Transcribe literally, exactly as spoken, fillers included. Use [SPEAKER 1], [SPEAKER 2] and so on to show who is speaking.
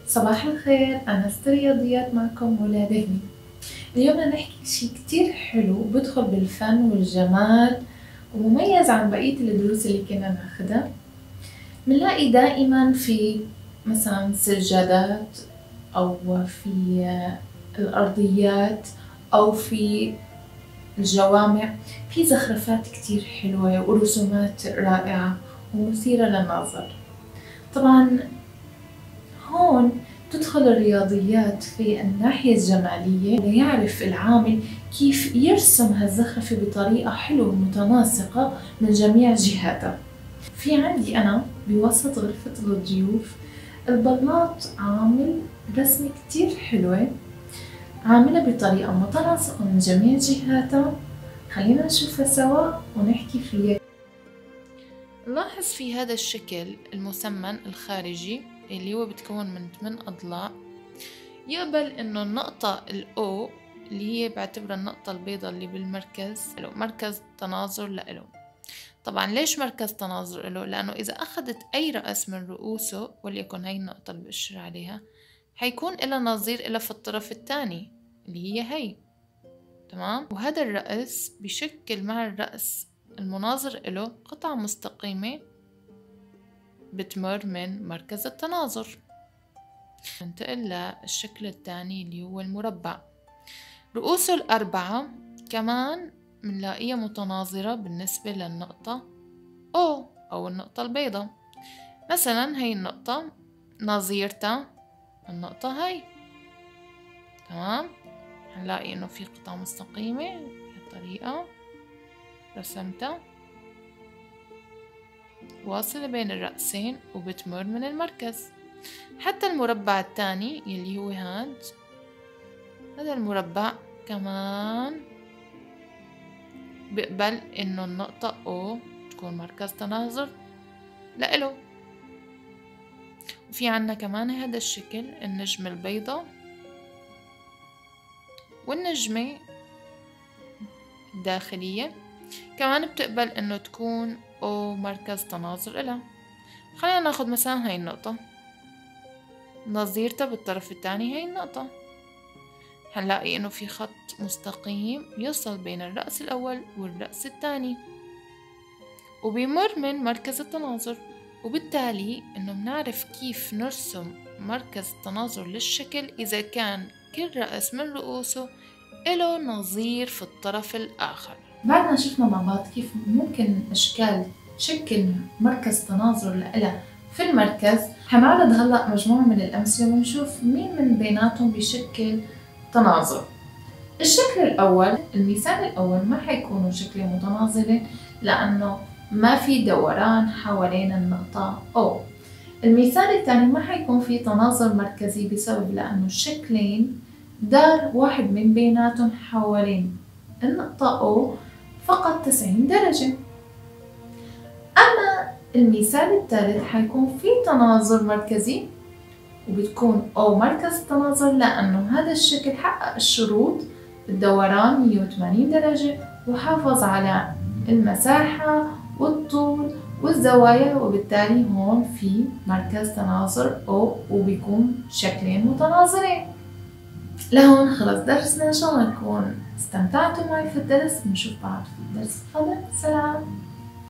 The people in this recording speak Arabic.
[SPEAKER 1] صباح الخير، أنا ست رياضيات معكم ولا دهني. اليوم بدنا نحكي شي كتير حلو بدخل بالفن والجمال ومميز عن بقية الدروس اللي كنا ناخدها. بنلاقي دائما في مثلا سجادات أو في الأرضيات أو في الجوامع في زخرفات كتير حلوة ورسومات رائعة ومثيرة للنظر. طبعا هون تدخل الرياضيات في الناحية الجمالية ليعرف العامل كيف يرسم هالزخرفة بطريقة حلوة ومتناسقة من جميع جهاتها. في عندي أنا بوسط غرفة الضيوف البلاط عامل رسمة كتير حلوة، عاملة بطريقة متناسقة من جميع جهاتها. خلينا نشوفها سوا ونحكي فيها. نلاحظ في هذا الشكل المسمن الخارجي اللي هو بتكون من ثمان أضلاع، يقبل إنه النقطة الأو اللي هي بعتبرها النقطة البيضاء اللي بالمركز له مركز تناظر لإله. طبعا ليش مركز تناظر له؟ لأنه إذا أخذت أي رأس من رؤوسه وليكن هاي النقطة اللي بأشر عليها حيكون إلها نظير إلها في الطرف الثاني اللي هي هي، تمام؟ وهذا الرأس بشكل مع الرأس المناظر إله قطعة مستقيمة بتمر من مركز التناظر. ننتقل للشكل الثاني اللي هو المربع. رؤوسه الأربعة كمان منلاقيها متناظرة بالنسبة للنقطة O أو النقطة البيضاء. مثلا هي النقطة نظيرتها النقطة هاي، تمام؟ هنلاقي إنه في قطعة مستقيمة بهالطريقة رسمتها واصلة بين الرأسين وبتمر من المركز. حتى المربع الثاني يلي هو هاد هذا المربع كمان بقبل إنه النقطة O تكون مركز تناظر لإله. وفي عنا كمان هذا الشكل النجمة البيضاء والنجمة الداخلية كمان بتقبل إنه تكون O مركز تناظر إلها. خلينا ناخد مثلا هاي النقطة نظيرتها بالطرف الثاني هاي النقطة، هنلاقي إنه في خط مستقيم يوصل بين الرأس الأول والرأس الثاني وبيمر من مركز التناظر. وبالتالي إنه بنعرف كيف نرسم مركز التناظر للشكل إذا كان كل رأس من رؤوسه إله نظير في الطرف الآخر. بعدنا شفنا مع بعض كيف ممكن أشكال تشكل مركز تناظر لإلها في المركز. حنعرض هلأ مجموعة من الأمثلة ونشوف مين من بيناتهم بيشكل تناظر. الشكل الأول المثال الأول ما حيكونوا شكلين متناظرين لأنه ما في دوران حوالين النقطة O. المثال الثاني ما حيكون في تناظر مركزي بسبب لأنه الشكلين دار واحد من بيناتهم حوالين النقطة O فقط تسعين درجة. أما المثال الثالث حيكون في تناظر مركزي وبتكون O مركز التناظر لأنه هذا الشكل حقق الشروط الدوران مية وثمانين درجة وحافظ على المساحة والطول والزوايا، وبالتالي هون في مركز تناظر O وبيكون شكلين متناظرين. لهون خلص درسنا. إن شاء الله نكون استمتعتوا معي في الدرس. نشوف بعض في الدرس القادم. سلام.